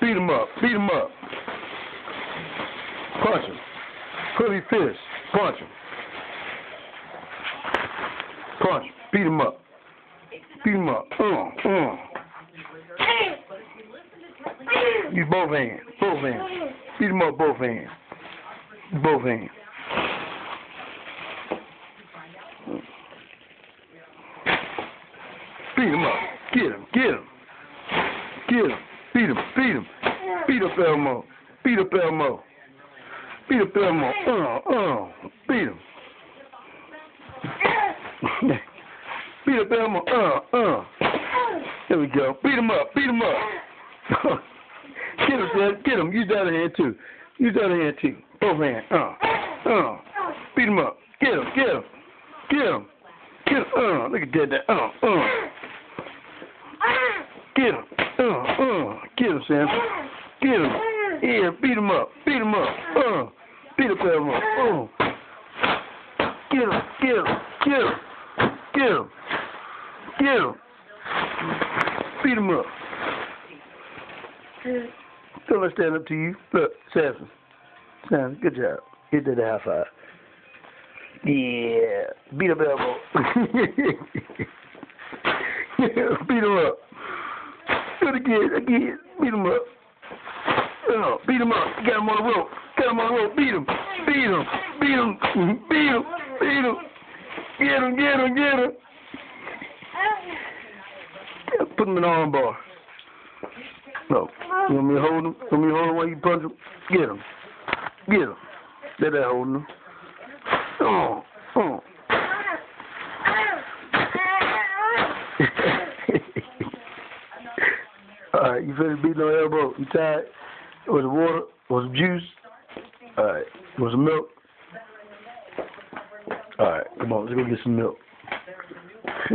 Beat him up. Beat him up. Punch him. Curly fist. Punch him. Punch him. Beat him up. Beat him up. Use both hands. Both hands. Beat him up both hands. Both hands. Beat him up. Get him. Get him. Get him. Beat him. Beat him. Beat up Elmo. Beat up Elmo. Beat up Elmo. Beat him. Beat up Elmo. There we go. Beat him up. Beat him up. Get him, Dad. Get him. Use the other hand too. Use the other hand too. Both hands. Beat him up. Get him. Get him. Get him. Get him. Look at that. Get him. Get him, Sam. Get him. Yeah, beat him up. Beat him up. Beat up Elmo. Get him. Get him. Get him. Get him. Get him. Beat him up. So let's stand up to you. Look, Samson. Samson, good job. Get that high five. Yeah. Beat up Elmo. Beat him up. Do it again. Beat him up. Beat him up. Got him on the rope. Got him on the rope. Beat him. Beat him. Beat him. Beat him. Beat him. Get him. Get him. Get him. Put him in the arm bar. No. You want me to hold him? You want me to hold him while you punch him? Get him. Get him. Let that hold him. Alright, you finished beating on Elmo? You tired? Was it water? Was it juice? Alright. Was it milk? Alright, come on, let's go get some milk.